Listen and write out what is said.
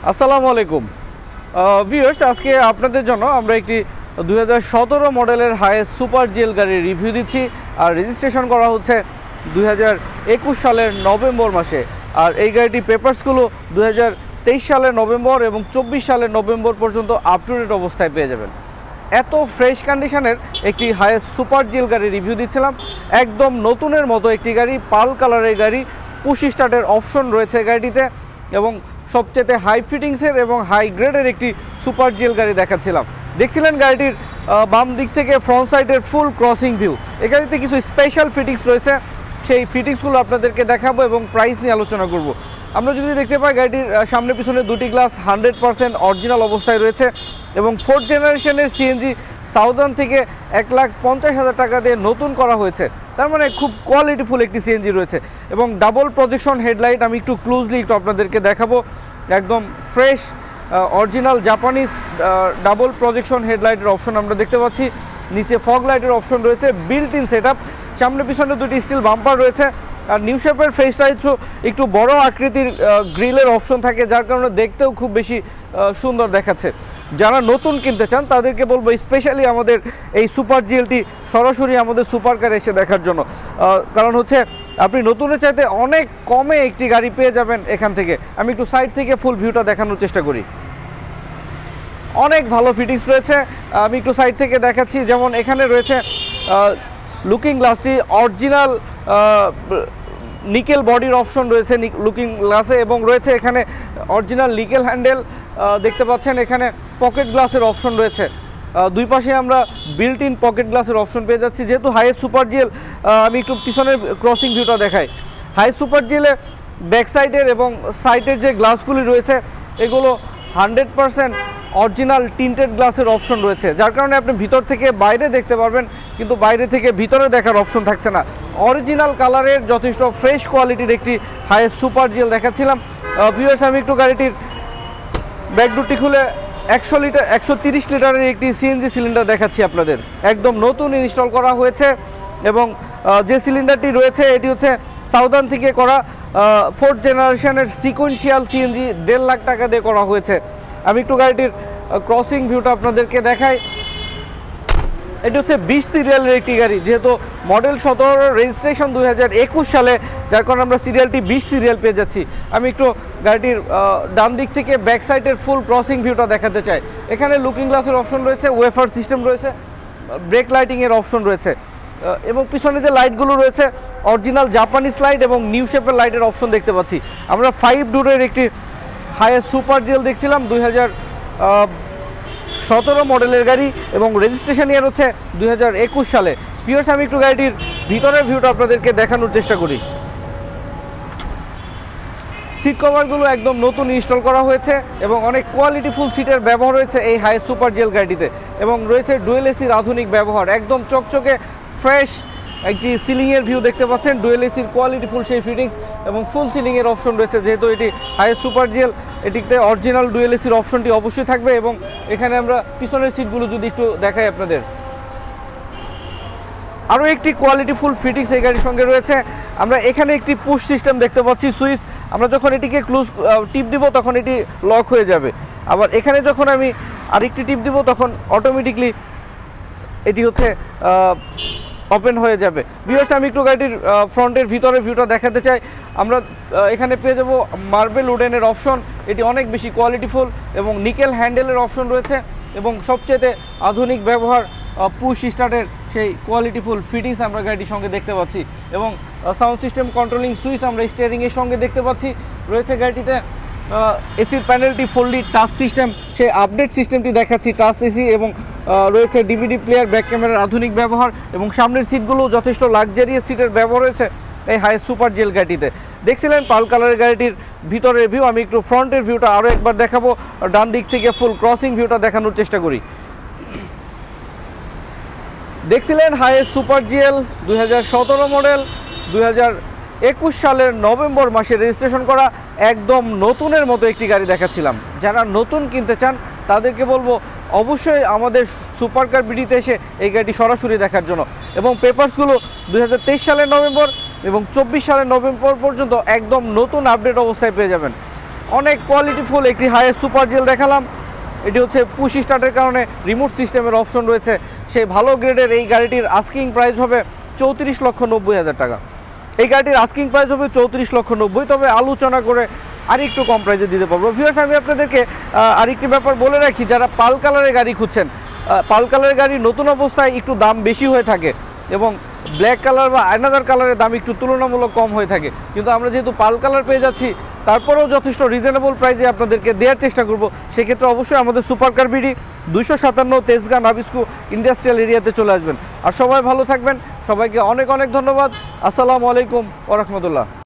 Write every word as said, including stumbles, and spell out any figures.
আসসালামু আলাইকুম ভিউয়ার্স, আজকে আপনাদের জন্য আমরা একটি দুই হাজার সতেরো মডেলের হায়েস সুপার জিএল গাড়ির রিভিউ দিচ্ছি। আর রেজিস্ট্রেশন করা হচ্ছে দুই হাজার একুশ সালের নভেম্বর মাসে। আর এই গাড়িটির পেপারসগুলো দুই হাজার তেইশ সালের নভেম্বর এবং চব্বিশ সালের নভেম্বর পর্যন্ত আপ টু ডেট অবস্থায় পেয়ে যাবেন। এত ফ্রেশ কন্ডিশনের একটি হায়েস সুপার জিএল গাড়ির রিভিউ দিচ্ছিলাম। একদম নতুনের মতো একটি গাড়ি, পাল কালারের গাড়ি, পুশ স্টার্টের অপশন রয়েছে গাড়িটিতে এবং সবচেয়ে হাই ফিটিংসের এবং হাই গ্রেডের একটি সুপার জিএল গাড়ি দেখাচ্ছিলাম। দেখছিলেন গাড়িটির বাম দিক থেকে ফ্রন্ট সাইডের ফুল ক্রসিং ভিউ। এই গাড়িতে কিছু স্পেশাল ফিটিংস রয়েছে, সেই ফিটিংসগুলো আপনাদেরকে দেখাবো এবং প্রাইস নিয়ে আলোচনা করব। আমরা যদি দেখতে পাই গাড়িটির সামনে পিছনে দুটি গ্লাস হান্ড্রেড পারসেন্ট অরিজিনাল অবস্থায় রয়েছে এবং ফোর্থ জেনারেশনের সিএনজি সাউদার্ন থেকে এক লাখ পঞ্চাশ হাজার টাকা দিয়ে নতুন করা হয়েছে। তার মানে খুব কোয়ালিটিফুল একটি সিএনজি রয়েছে এবং ডাবল প্রজেকশন হেডলাইট আমি একটু ক্লোজলি একটু আপনাদেরকে দেখাবো। একদম fresh original Japanese double projection হেডলাইটের অপশন আমরা দেখতে পাচ্ছি। নিচে ফগ লাইটের অপশন রয়েছে, বিল্ট ইন সেট আপ, সামনে পিছনে দুটি স্টিল বাম্পার রয়েছে। আর নিউ শেপের ফেসটা একটু বড় আকৃতির গ্রিলের অপশন থাকে, যার কারণে দেখতেও খুব বেশি সুন্দর দেখাচ্ছে। যারা নতুন কিনতে চান তাদেরকে বলবো স্পেশালি আমাদের এই সুপার জিএলটি সরাসরি আমাদের সুপার কারে এসে দেখার জন্য। কারণ হচ্ছে আপনি নতুনের চাইতে অনেক কমে একটি গাড়ি পেয়ে যাবেন এখান থেকে। আমি একটু সাইড থেকে ফুল ভিউটা দেখানোর চেষ্টা করি। অনেক ভালো ফিটিংস রয়েছে, আমি একটু সাইড থেকে দেখাচ্ছি। যেমন এখানে রয়েছে লুকিং গ্লাসটি অরিজিনাল নিকেল বডির অপশন রয়েছে লুকিং গ্লাসে এবং রয়েছে এখানে অরিজিনাল নিকেল হ্যান্ডেল দেখতে পাচ্ছেন। এখানে পকেট গ্লাসের অপশন রয়েছে, দুই পাশে আমরা বিল্ট ইন পকেট গ্লাসের অপশন পেয়ে যাচ্ছি। যেহেতু হাইয়েস্ট সুপার জিএল, আমি একটু পিছনের ক্রসিং ভিউটা দেখাই। হাইয়েস্ট সুপার জিএলে ব্যাক সাইডের এবং সাইডের যে গ্লাসগুলি রয়েছে এগুলো হান্ড্রেড পারসেন্ট অরিজিনাল টিন্টেড গ্লাসের অপশন রয়েছে, যার কারণে আপনি ভিতর থেকে বাইরে দেখতে পারবেন কিন্তু বাইরে থেকে ভিতরে দেখার অপশন থাকছে না। অরিজিনাল কালারের যথেষ্ট ফ্রেশ কোয়ালিটির একটি হাইয়েস্ট সুপার জিএল দেখাচ্ছিলাম। ভিউয়ার্স, আমি একটু গাড়িটির ব্যাকডোরটি খুলে একশো লিটার একশো তিরিশ লিটারের একটি সিএনজি সিলিন্ডার দেখাচ্ছি আপনাদের। একদম নতুন ইনস্টল করা হয়েছে এবং যে সিলিন্ডারটি রয়েছে এটি হচ্ছে সাউদার্ন থেকে করা ফোর্থ জেনারেশনের সিকোয়েন্সিয়াল সিএনজি দেড় লাখ টাকা দিয়ে করা হয়েছে। আমি একটু গাড়িটির ক্রসিং ভিউটা আপনাদেরকে দেখাই। এটি হচ্ছে বিশ সিরিয়ালের একটি গাড়ি, যেহেতু মডেল সতেরো রেজিস্ট্রেশন দুই হাজার একুশ সালে, যার কারণে আমরা সিরিয়ালটি বিশ সিরিয়াল পেয়ে যাচ্ছি। আমি একটু গাড়িটির ডান দিক থেকে ব্যাক সাইডের ফুল ক্রসিং ভিউটা দেখাতে চাই। এখানে লুকিং গ্লাসের অপশন রয়েছে, ওয়েফার সিস্টেম রয়েছে, ব্রেক লাইটিংয়ের অপশন রয়েছে এবং পিছনে যে লাইটগুলো রয়েছে অরিজিনাল জাপানিজ লাইট এবং নিউ শেপের লাইটের অপশন দেখতে পাচ্ছি। আমরা ফাইভ ডোরের একটি হাইয়েস্ট সুপার জিএল দেখছিলাম দুই হাজার সতেরো মডেলের গাড়ি এবং রেজিস্ট্রেশন ইয়ার হচ্ছে দুই হাজার একুশ সালে। ভিউয়ার্স, আমি একটু গাড়িটির ভিতরের ভিউটা আপনাদেরকে দেখানোর চেষ্টা করি। সিট কভারগুলো একদম নতুন ইনস্টল করা হয়েছে এবং অনেক কোয়ালিটিফুল সিটের ব্যবহার রয়েছে এই হাইয়েস্ট সুপার জিএল গাড়িটিতে এবং রয়েছে ডুয়েল এসির আধুনিক ব্যবহার। একদম চকচকে ফ্রেশ একটি সিলিংয়ের ভিউ দেখতে পাচ্ছেন, ডুয়েল এসির কোয়ালিটিফুল সেই ফিটিংস এবং ফুল সিলিংয়ের অপশন রয়েছে। যেহেতু এটি হাইয়েস্ট সুপার জিএল, এটিতে অরিজিনাল ডুয়েল এসির অপশনটি অবশ্যই থাকবে এবং এখানে আমরা পিছনের সিটগুলো যদি একটু দেখাই আপনাদের, আরও একটি কোয়ালিটিফুল ফিটিংস এই গাড়ির সঙ্গে রয়েছে। আমরা এখানে একটি পুশ সিস্টেম দেখতে পাচ্ছি, সুইচ। আমরা যখন এটিকে ক্লোজ টিপ দিব তখন এটি লক হয়ে যাবে, আবার এখানে যখন আমি আরেকটি টিপ দিব তখন অটোমেটিকলি এটি হচ্ছে ওপেন হয়ে যাবে। ভিউয়ার্স, আমি একটু গাড়িটির ফ্রন্টের ভিতরের ভিউটা দেখাতে চাই। আমরা এখানে পেয়ে যাব মার্বেল উডেনের অপশন, এটি অনেক বেশি কোয়ালিটিফুল এবং নিকেল হ্যান্ডেলের অপশন রয়েছে এবং সবচেয়ে আধুনিক ব্যবহার পুশ স্টার্টের সেই কোয়ালিটিফুল ফিটিংস আমরা গাড়িটির সঙ্গে দেখতে পাচ্ছি এবং সাউন্ড সিস্টেম কন্ট্রোলিং সুইচ আমরা স্টিয়ারিংয়ের সঙ্গে দেখতে পাচ্ছি। রয়েছে গাড়িটিতে এসির প্যানেলটি ফুললি টাচ সিস্টেম, সেই আপডেট সিস্টেমটি দেখাচ্ছি, টাচ এসি এবং রয়েছে ডিভিডি প্লেয়ার, ব্যাক ক্যামেরার আধুনিক ব্যবহার এবং সামনের সিটগুলো যথেষ্ট লাক্সারিয়াস সিটের ব্যবহার রয়েছে এই হাইয়েস্ট সুপার জিএল গাড়িটিতে। দেখছিলেন পাল কালারের গাড়িটির ভিতরের ভিউ। আমি একটু ফ্রন্টের ভিউটা আরও একবার দেখাবো, ডান দিক থেকে ফুল ক্রসিং ভিউটা দেখানোর চেষ্টা করি। দেখছিলেন হাইয়েস্ট সুপার জিএল দুই হাজার সতেরো মডেল, দুই হাজার একুশ সালের নভেম্বর মাসে রেজিস্ট্রেশন করা একদম নতুনের মতো একটি গাড়ি দেখাচ্ছিলাম। যারা নতুন কিনতে চান তাদেরকে বলবো অবশ্যই আমাদের সুপার কার বিডিতে এসে এই গাড়িটি সরাসরি দেখার জন্য এবং পেপারসগুলো দুই হাজার তেইশ সালের নভেম্বর এবং চব্বিশ সালের নভেম্বর পর্যন্ত একদম নতুন আপডেট অবস্থায় পেয়ে যাবেন। অনেক কোয়ালিটিফুল একটি হাইয়েস্ট সুপার জেল দেখালাম। এটি হচ্ছে পুশ স্টার্টের কারণে রিমোট সিস্টেমের অপশন রয়েছে। সেই ভালো গ্রেডের এই গাড়িটির আস্কিং প্রাইস হবে চৌত্রিশ লক্ষ নব্বই হাজার টাকা। এই গাড়িটির আস্কিং প্রাইস হবে চৌত্রিশ লক্ষ নব্বই, তবে আলোচনা করে আরেকটু কম প্রাইসে দিতে পারবো। ভিউয়ার্স, আমি আপনাদেরকে আরেকটি ব্যাপার বলে রাখি, যারা পাল কালারের গাড়ি খুঁজছেন, পাল কালারের গাড়ি নতুন অবস্থায় একটু দাম বেশি হয়ে থাকে এবং ব্ল্যাক কালার বা আয়নাদার কালারের দাম একটু তুলনামূলক কম হয়ে থাকে, কিন্তু আমরা যেহেতু পাল কালার পেয়ে যাচ্ছি তারপরেও যথেষ্ট রিজনেবল প্রাইসে আপনাদেরকে দেওয়ার চেষ্টা করব। সেক্ষেত্রে অবশ্যই আমাদের সুপার কার বিডি দুইশো সাতান্ন তেজগাঁ নাবিস্কু ইন্ডাস্ট্রিয়াল এরিয়াতে চলে আসবেন। আর সবাই ভালো থাকবেন, সবাইকে অনেক অনেক ধন্যবাদ। আসসালামু আলাইকুম ওয়া রাহমাতুল্লাহ।